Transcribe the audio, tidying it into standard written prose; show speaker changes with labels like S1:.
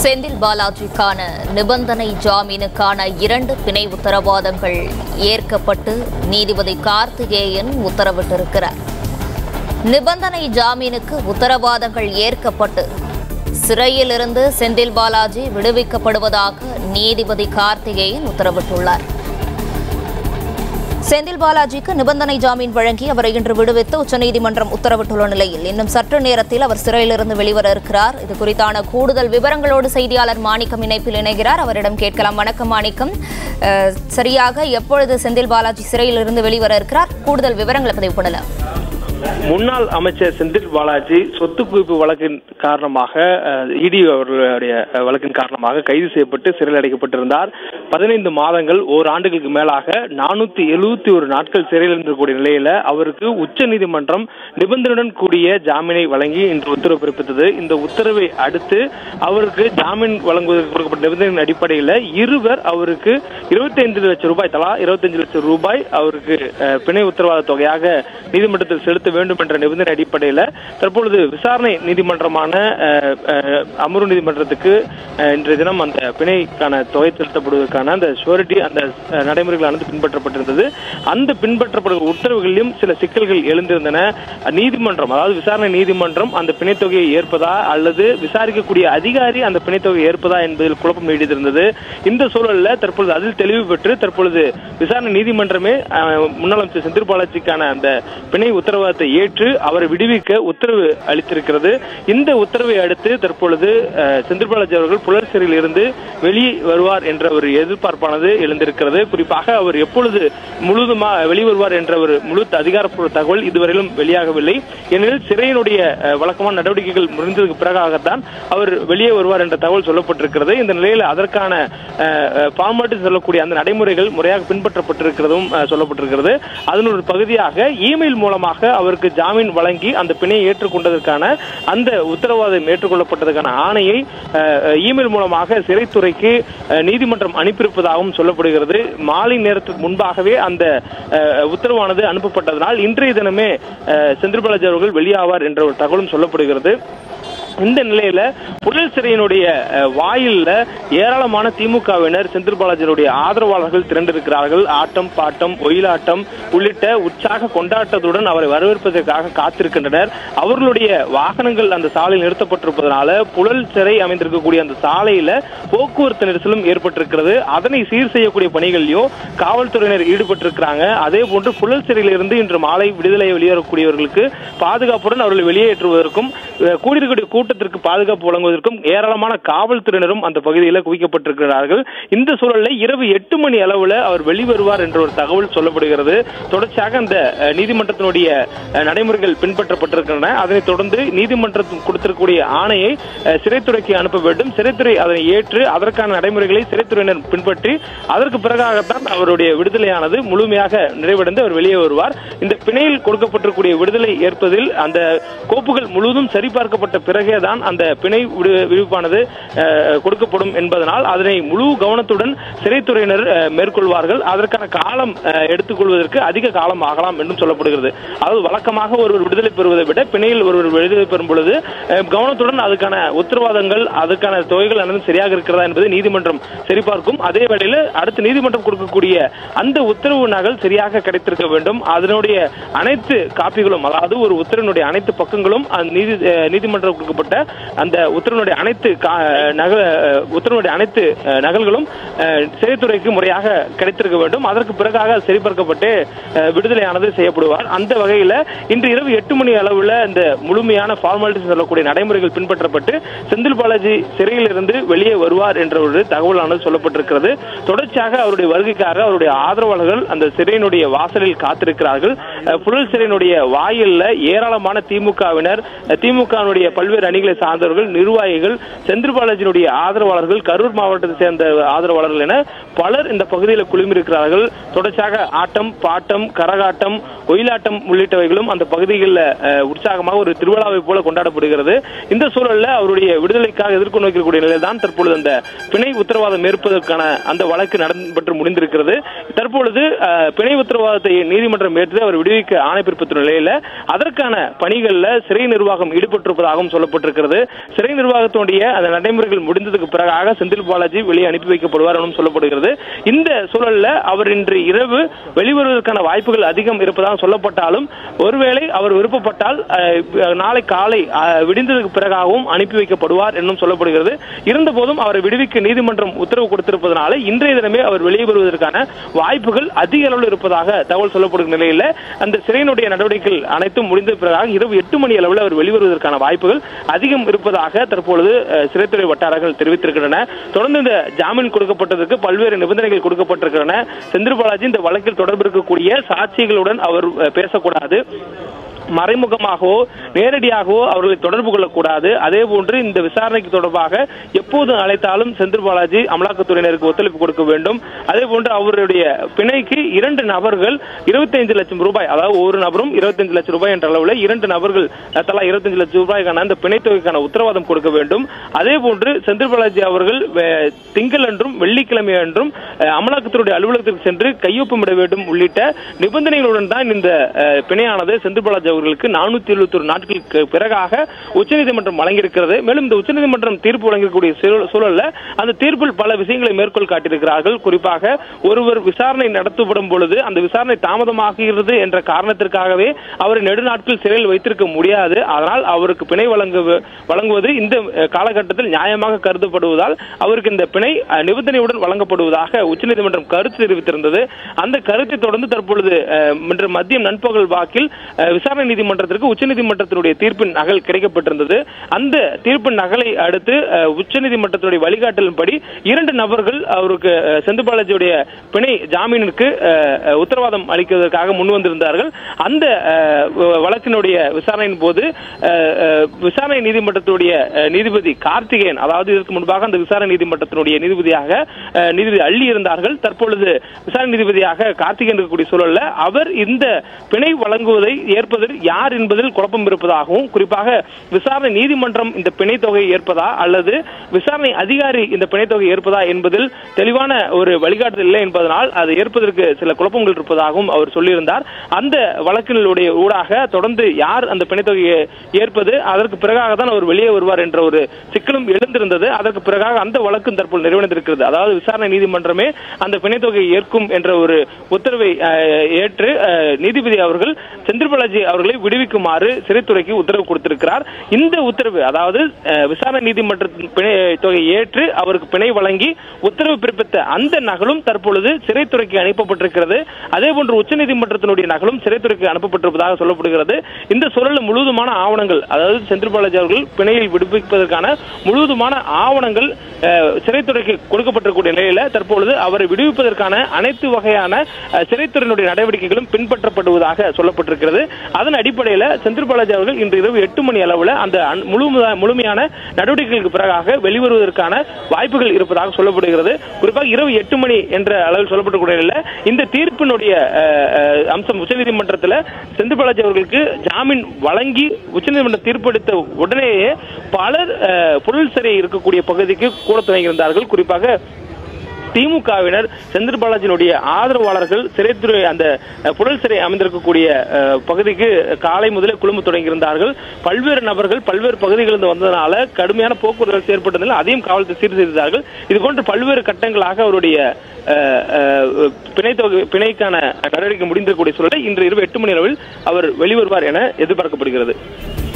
S1: செந்தில் பாலாஜிக்கான நிபந்தனை ஜாமீனுக்கான 2 பிணை உத்தரவாதங்கள் ஏற்கப்பட்டு நீதிபதி கார்த்திகேயன் உத்தரவிட்டிருக்கிறார். நிபந்தனை ஜாமீனுக்கு உத்தரவாதங்கள் ஏற்கப்பட்டு சிறையிலிருந்து செந்தில் பாலாஜி விடுவிக்கப்படுவதாக நீதிபதி கார்த்திகேயன் உத்தரவிட்டுள்ளார். செந்தில் பாலாஜிக்கு நிபந்தனை ஜாமீன் வழங்கி அவரை இன்று விடுவித்து உச்சநீதிமன்றம் உத்தரவிட்டுள்ள நிலையில் இன்னும் சற்று நேரத்தில் அவர் சிறையிலிருந்து வெளிவர இருக்கிறார். இது குறித்தான கூடுதல் விவரங்களோடு செய்தியாளர் மாணிக்கம் இணைப்பில் இணைகிறார். அவரிடம் கேட்கலாம். வணக்கம் மாணிக்கம். சரியாக எப்பொழுது செந்தில் பாலாஜி சிறையிலிருந்து வெளிவர இருக்கிறார்? கூடுதல் விவரங்களை பதிவு பண்ணலாம்.
S2: முன்னாள் அமைச்சர் செந்தில் பாலாஜி சொத்து குவிப்பு வழக்கின் காரணமாக இடி அவர்களுடைய வழக்கின் காரணமாக கைது செய்யப்பட்டு சிறையில் அடைக்கப்பட்டிருந்தார். 15 மாதங்கள் ஓராண்டுகளுக்கு மேலாக 471 நாட்கள் சிறையில் இருக்கக்கூடிய நிலையில அவருக்கு உச்ச நீதிமன்றம் நிபந்தனையுடன் கூடிய ஜாமீனை வழங்கி இன்று உத்தரவு பிறப்பித்தது. இந்த உத்தரவை அடுத்து அவருக்கு ஜாமீன் வழங்குவதற்கு கொடுக்கப்பட்ட நிபந்தனையின் அடிப்படையில் இருவர் அவருக்கு 25 லட்சம் ரூபாய் தலா 25 லட்சம் ரூபாய் அவருக்கு பிணை உத்தரவாத தொகையாக நீதிமன்றத்தில் செலுத்த வேண்டும் என்ற நிபந்தனை அடிப்படையில் தற்பொழுது விசாரணை நீதிமன்றமான அமர்வு நீதிமன்றத்துக்கு இன்றைய தினம் அந்த பிணைக்கான தொகை செலுத்தப்படுவதற்கான அந்த ஷூரிட்டி அந்த நடைமுறைகளானது பின்பற்றப்பட்டிருந்தது. அந்த பின்பற்றப்படும் உத்தரவுகளிலும் சில சிக்கல்கள் எழுந்திருந்தன. நீதிமன்றம், அதாவது விசாரணை நீதிமன்றம் அந்த பிணைத்தொகையை ஏற்பதா அல்லது விசாரிக்கக்கூடிய அதிகாரி அந்த பிணைத்தொகையை ஏற்பதா என்பதில் குழப்பம் நீடித்திருந்தது. இந்த சூழலில் தற்பொழுது அதில் தெளிவு பெற்று தற்பொழுது விசாரணை நீதிமன்றமே முன்னாள் அமைச்சர் செந்தில் பாலாஜிக்கான அந்த பிணை உத்தரவாதத்தை ஏற்று அவரை விடுவிக்க உத்தரவு அளித்திருக்கிறது. இந்த உத்தரவை அடுத்து தற்பொழுது செந்தில் பாலாஜி அவர்கள் புழல் சிறையில் இருந்து வெளியே வருவார் என்ற ஒரு எதிர்பார்ப்பானது எழுந்திருக்கிறது. குறிப்பாக அவர் எப்பொழுது முழுதுமா வெளிவருவார் என்ற ஒரு முழு அதிகாரப்பூர்வ தகவல் இதுவரையிலும் வெளியாகவில்லை. ஏனெனில் சிறையினுடைய வழக்கமான நடவடிக்கைகள் முடிந்ததுக்கு பிறகாகத்தான் அவர் வெளியே வருவார் என்ற தகவல் சொல்லப்பட்டிருக்கிறது. இந்த நிலையில் அதற்கான ஃபார்மாலிட்டி சொல்லக்கூடிய அந்த நடைமுறைகள் முறையாக பின்பற்றப்பட்டிருக்கிறதும் சொல்லப்பட்டிருக்கிறது. அதன் ஒரு பகுதியாக இமெயில் மூலமாக அவருக்கு ஜாமீன் வழங்கி அந்த பிணையை ஏற்றுக்கொண்டதற்கான அந்த உத்தரவாதம் ஏற்றுக்கொள்ளப்பட்டதற்கான ஆணையை இமெயில் மூலமாக சிறைத்துறைக்கு நீதிமன்றம் அனுப்பியிருப்பதாகவும் சொல்லப்படுகிறது. மாலை நேரத்துக்கு முன்பாகவே அந்த உத்தரவானது அனுப்பப்பட்டதனால் இன்றைய தினமே செந்தில் பாலாஜி அவர்கள் வெளியாவார் என்ற ஒரு தகவலும் சொல்லப்படுகிறது. இந்த நிலையில புழல் சிறையினுடைய வாயில்ல ஏராளமான திமுகவினர் செந்தில் பாலாஜியினுடைய ஆதரவாளர்கள் திரண்டிருக்கிறார்கள். ஆட்டம் பாட்டம் ஒயிலாட்டம் உள்ளிட்ட உற்சாக கொண்டாட்டத்துடன் அவரை வரவேற்பதற்காக காத்திருக்கின்றனர். அவர்களுடைய வாகனங்கள் அந்த சாலையில் நிறுத்தப்பட்டிருப்பதனால புழல் சிறை அமைந்திருக்கக்கூடிய அந்த சாலையில போக்குவரத்து நெரிசலும் ஏற்பட்டிருக்கிறது. அதனை சீர் செய்யக்கூடிய பணிகளிலும் காவல்துறையினர் ஈடுபட்டிருக்கிறாங்க. அதே போன்று புழல் சிறையிலிருந்து இன்று மாலை விடுதலை வெளியேறக்கூடியவர்களுக்கு பாதுகாப்புடன் அவர்களை வெளியேற்றுவதற்கும் கூடியிருக்கக்கூடிய கூட்டத்திற்கு பாதுகாப்பு வழங்குவதற்கும் ஏராளமான காவல்துறையினரும் அந்த பகுதியில் குவிக்கப்பட்டிருக்கிறார்கள். இந்த சூழலில் இரவு 8 மணி அளவில் அவர் வெளிவருவார் என்ற ஒரு தகவல் சொல்லப்படுகிறது. தொடர்ச்சியாக அந்த நீதிமன்றத்தினுடைய நடைமுறைகள் பின்பற்றப்பட்டிருக்கின்றன. அதனைத் தொடர்ந்து நீதிமன்றத்தில் கொடுத்திருக்கக்கூடிய ஆணையை சிறைத்துறைக்கு அனுப்ப வேண்டும். சிறைத்துறை அதனை ஏற்று அதற்கான நடைமுறைகளை சிறைத்துறையினர் பின்பற்றி அதற்கு பிறகாகத்தான் அவருடைய விடுதலையானது முழுமையாக நிறைவடைந்து அவர் வெளியே வருவார். இந்த பிணையில் கொடுக்கப்பட்டிருக்கூடிய விடுதலை ஏற்பதில் அந்த கோப்புகள் முழுவதும் சரிபார்க்கப்பட்ட பிறகே தான் அந்த பிணை விடுவிப்பானது கொடுக்கப்படும் என்பதனால் அதனை முழு கவனத்துடன் சிறைத்துறையினர் மேற்கொள்வார்கள். அதற்கான காலம் எடுத்துக்கொள்வதற்கு அதிக காலம் ஆகலாம் என்றும் சொல்லப்படுகிறது. அதாவது வழக்கமாக ஒருவர் விடுதலை பெறுவதை விட பிணையில் ஒருவர் விடுதலை பெறும் பொழுது கவனத்துடன் அதுக்கான உத்தரவாதங்கள் அதுக்கான தொகைகள் அனைத்தும் சரியாக இருக்கிறதா என்பதை நீதிமன்றம் சரிபார்க்கும். அதே வேளையில் அடுத்து நீதிமன்றம் கொடுக்கக்கூடிய அந்த உத்தரவு நகல் சரியாக கிடைத்திருக்க வேண்டும். அதனுடைய அனைத்து காப்பிகளும், அதாவது ஒரு உத்தரவினுடைய அனைத்து பக்கங்களும் நீதிமன்றம் கொடுக்கப்பட்ட அந்த உத்தரவுடைய அனைத்து நகல்களும் சிறைத்துறைக்கு முறையாக கிடைத்திருக்க வேண்டும். அதற்கு பிறகாக சரிபார்க்கப்பட்டு விடுதலையானது செய்யப்படுவார். அந்த வகையில் இன்று இரவு 8 மணி அளவில் இந்த முழுமையான ஃபார்மாலிட்டி சொல்லக்கூடிய நடைமுறைகள் பின்பற்றப்பட்டு செந்தில் பாலாஜி சிறையில் இருந்து வெளியே வருவார் என்ற ஒரு தகவலானது சொல்லப்பட்டிருக்கிறது. தொடர்ச்சியாக அவருடைய வருகைக்காக அவருடைய ஆதரவாளர்கள் அந்த சிறையினுடைய வாசலில் காத்திருக்கிறார்கள். புழல் சிறையினுடைய வாயில்ல ஏராளமான திமுகவினர், திமுகவினுடைய பல்வேறு அணிகளை சார்ந்தவர்கள், நிர்வாகிகள், செந்தில் பாலாஜியினுடைய ஆதரவாளர்கள், கரூர் மாவட்டத்தை சேர்ந்த ஆதரவாளர்கள் என பலர் இந்த பகுதியில் குழுமியிருக்கிறார்கள். தொடர்ச்சியாக ஆட்டம் பாட்டம் கரகாட்டம் ஒயிலாட்டம் உள்ளிட்டவைகளும் அந்த பகுதிகளில் உற்சாகமாக ஒரு திருவிழாவை போல கொண்டாடப்படுகிறது. இந்த சூழலில் அவருடைய விடுதலைக்காக எதிர்கொண்டு வைக்கக்கூடிய நிலையில் தான் தற்பொழுது அந்த பிணை உத்தரவாதம் ஏற்பதற்கான அந்த வழக்கு நடைபெற்று முடிந்திருக்கிறது. தற்பொழுது பிணை உத்தரவாதத்தை நீதிமன்றம் ஏற்று அவர் விடுவிக்க ஆணை பிறப்பித்த நிலையில் அதற்கான பணிகளில் சிறை நிர்வாகம் ஈடுபட்டிருப்பதாகவும் சொல்லப்படுகிறது. சொல்லப்பட்டிருக்கிறது. சிறை நிர்வாகத்தினுடைய அந்த நடைமுறைகள் முடிந்ததுக்கு பிறகாக செந்தில் பாலாஜி வெளியே அனுப்பி வைக்கப்படுவார் எனவும் சொல்லப்படுகிறது. இந்த சூழல்ல அவர் இன்று இரவு வெளிவருவதற்கான வாய்ப்புகள் அதிகம் இருப்பதாக சொல்லப்பட்டாலும் ஒருவேளை அவர் விருப்பப்பட்டால் நாளை காலை விடிந்ததுக்கு பிறகாகவும் அனுப்பி வைக்கப்படுவார் என்றும் சொல்லப்படுகிறது. இருந்தபோதும் அவரை விடுவிக்க நீதிமன்றம் உத்தரவு கொடுத்திருப்பதனால இன்றைய தினமே அவர் வெளியே வருவதற்கான வாய்ப்புகள் அதிக அளவில் இருப்பதாக தகவல் சொல்லப்படும் நிலையில் அந்த சிறையினுடைய நடவடிக்கைகள் அனைத்தும் முடிந்த பிறகாக இரவு 8 மணி அளவில் அவர் வெளிவருவதற்கான வாய்ப்புகள் அதிகம் இருப்பதாக தற்பொழுது சிறைத்துறை வட்டாரங்கள் தெரிவித்திருக்கின்றன. தொடர்ந்து இந்த ஜாமீன் கொடுக்கப்பட்டதற்கு பல்வேறு நிபந்தனைகள் கொடுக்கப்பட்டிருக்கின்றன. செந்தில் பாலாஜி இந்த வழக்கில் தொடர்பு இருக்கக்கூடிய சாட்சிகளுடன் அவர் பேசக்கூடாது, மறைமுகமாகவோ நேரடியாகவோ அவர்களை தொடர்பு கொள்ளக்கூடாது. அதே போன்று இந்த விசாரணைக்கு தொடர்பாக எப்போது அழைத்தாலும் செந்தில் பாலாஜி அமலாக்கத்துறையினருக்கு ஒத்துழைப்பு கொடுக்க வேண்டும். அதே போன்று அவருடைய பிணைக்கு 2 நபர்கள் 25 லட்சம் ரூபாய், அதாவது ஒரு நபரும் 25 லட்சம் ரூபாய் என்ற அளவில் 2 நபர்கள் தலா 25 லட்சம் ரூபாய்க்கான அந்த பிணை தொகைக்கான உத்தரவாதம் கொடுக்க வேண்டும். அதே போன்று செந்தில் பாலாஜி அவர்கள் திங்கள் என்றும் வெள்ளிக்கிழமை என்றும் அமலாக்கத்துறை அலுவலகத்திற்கு சென்று கையொப்பமிட வேண்டும் உள்ளிட்ட நிபந்தனைகளுடன் தான் இந்த பிணையானது செந்தில் பாலாஜி அவர்களுக்கு 471 நாட்களுக்கு பிறகாக உச்சநீதிமன்றம் வழங்கியிருக்கிறது. மேலும் இந்த உச்சநீதிமன்றம் தீர்ப்பு வழங்கக்கூடிய சூழல்ல அந்த தீர்ப்பில் பல விஷயங்களை மேற்கோள் காட்டியிருக்கிறார்கள். குறிப்பாக ஒருவர் விசாரணை நடத்தப்படும் பொழுது அந்த விசாரணை தாமதமாகிறது என்ற காரணத்திற்காகவே அவரை நெடுநாட்கள் சிறையில் வைத்திருக்க முடியாது. அதனால் அவருக்கு பிணை வழங்குவது இந்த காலகட்டத்தில் நியாயமாக கருதப்படுவதால் அவருக்கு இந்த பிணை நிபந்தனையுடன் வழங்கப்படுவதாக உச்சநீதிமன்றம் கருத்து தெரிவித்திருந்தது. அந்த கருத்தை தொடர்ந்து தற்பொழுது இன்று மதியம் நண்பகல் வாக்கில் விசாரணை நீதிமன்றத்திற்கு உச்சநீதிமன்றத்தினுடைய தீர்ப்பின் நகல் கிடைக்கப்பட்டிருந்தது. அந்த தீர்ப்பின் நகலை அடுத்து உச்சநீதிமன்றத்தினுடைய வழிகாட்டலின்படி 2 நபர்கள் அவருக்கு செந்தில் பாலாஜியுடைய பிணை ஜாமீனுக்கு உத்தரவாதம் அளிப்பதற்காக முன்வந்திருந்தார்கள். அந்த வழக்கினுடைய விசாரணையின் போது விசாரணை நீதிமன்றத்தினுடைய நீதிபதி கார்த்திகேயன், அதாவது இதற்கு முன்பாக அந்த விசாரணை நீதிமன்றத்தினுடைய நீதிபதியாக நீதிபதி அள்ளி இருந்தார்கள். தற்பொழுது விசாரணை நீதிபதியாக கார்த்திகேயன் இருக்கக்கூடிய சூழல்ல அவர் இந்த பிணை வழங்குவதை ஏற்பதில் யார் என்பதில் குழப்பம் இருப்பதாகவும், குறிப்பாக விசாரணை நீதிமன்றம் இந்த பிணை தொகையை ஏற்பதா அல்லது விசாரணை அதிகாரி இந்த பிணை தொகையை ஏற்பதா என்பதில் தெளிவான ஒரு வழிகாட்டுதல் இல்லை என்பதனால் அது ஏற்பதற்கு சில குழப்பங்கள் இருப்பதாகவும் அவர் சொல்லியிருந்தார். அந்த வழக்கினுடைய ஊடாக தொடர்ந்து யார் அந்த பிணை தொகையை ஏற்பது, அதற்கு பிறகாக தான் அவர் வெளியே வருவார் என்ற ஒரு சிக்கலும் எழுந்திருந்தது. அதற்கு பிறகாக அந்த வழக்கு தற்போது நிறைவடைந்திருக்கிறது. அதாவது விசாரணை நீதிமன்றமே அந்த பிணை தொகையை ஏற்கும் என்ற ஒரு உத்தரவை ஏற்று நீதிபதி அவர்கள் செந்தில் பாலாஜி அவர்களை விடுவிக்குமாறு சிறைத்துறைக்கு உத்தரவு கொடுத்திருக்கிறார். இந்த உத்தரவு, அதாவது விசாரணை நீதிமன்றத்தின் பிணை தொகை ஏற்று அவருக்கு பிணை வழங்கி உத்தரவு பிறப்பித்த அந்த நகலும் தற்பொழுது சிறைத்துறைக்கு அனுப்பப்பட்டிருக்கிறது. அதே போன்று உச்சநீதிமன்றத்தினுடைய நகலும் சிறைத்துறைக்கு அனுப்பப்பட்டிருப்பதாக சொல்லப்படுகிறது. இந்த சூழலில் முழுவதுமான ஆவணங்கள், அதாவது செந்தில் பாலாஜி அவர்கள் பிணையில் விடுவிப்பதற்கான முழுவதுமான ஆவணங்கள் சிறைத்துறைக்கு கொடுக்கப்பட்டிருக்கூடிய நிலையில தற்பொழுது அவரை விடுவிப்பதற்கான அனைத்து வகையான சிறைத்துறையினுடைய நடவடிக்கைகளும் பின்பற்றப்படுவதாக சொல்லப்பட்டிருக்கிறது. அதன் அடிப்படையில் செந்தில் பாலாஜி அவர்கள் இன்று இரவு 8 மணி அளவில் அந்த முழுமையான நடவடிக்கைகளுக்கு பிறகாக வெளிவருவதற்கான வாய்ப்புகள் இருப்பதாக சொல்லப்படுகிறது. குறிப்பாக இரவு 8 மணி என்ற அளவில் சொல்லப்பட்டிருக்கிற இந்த தீர்ப்பினுடைய அம்சம் உச்சநீதிமன்றத்தில் செந்தில் பாலாஜி அவர்களுக்கு ஜாமீன் வழங்கி உச்சநீதிமன்றம் தீர்ப்பளித்த உடனேயே பலர் புழல் சிறை இருக்கக்கூடிய பகுதிக்கு கூட துவங்கியிருந்தார்கள். குறிப்பாக திமுகவினர் செந்தில் பாலாஜியினுடைய ஆதரவாளர்கள் சிறைத்துறை அந்த புழல் சிறை அமைந்திருக்கக்கூடிய பகுதிக்கு காலை முதலே குழும தொடங்கியிருந்தார்கள். பல்வேறு நபர்கள் பல்வேறு பகுதிகளிலிருந்து வந்ததனால கடுமையான போக்குவரத்து ஏற்பட்டதில் அதையும் காவல்துறை சீர் செய்தார்கள். இதுபோன்று பல்வேறு கட்டங்களாக அவருடைய பிணைக்கான நடவடிக்கை முடிந்திருக்கக்கூடிய சூழலை இன்று இரவு 8 மணி அளவில் அவர் வெளிவருவார் என எதிர்பார்க்கப்படுகிறது.